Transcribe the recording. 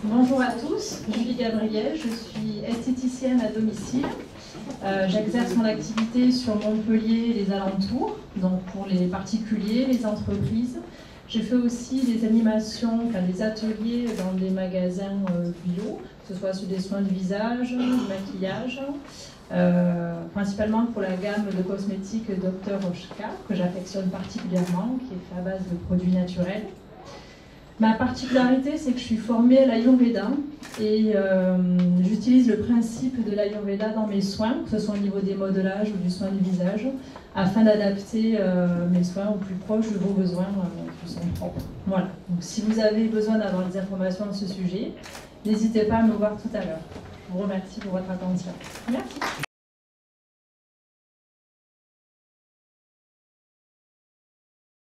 Bonjour à tous, Julie Gabriel, je suis esthéticienne à domicile. J'exerce mon activité sur Montpellier et les alentours, donc pour les particuliers, les entreprises. Je fais aussi des animations, des ateliers dans des magasins bio, que ce soit sur des soins de visage, du maquillage, principalement pour la gamme de cosmétiques Dr. Oshka, que j'affectionne particulièrement, qui est fait à base de produits naturels. Ma particularité, c'est que je suis formée à l'Ayurveda et j'utilise le principe de l'Ayurveda dans mes soins, que ce soit au niveau des modelages ou du soin du visage, afin d'adapter mes soins au plus proche de vos besoins qui sont propres. Voilà. Donc, si vous avez besoin d'avoir des informations à ce sujet, n'hésitez pas à me voir tout à l'heure. Je vous remercie pour votre attention. Merci.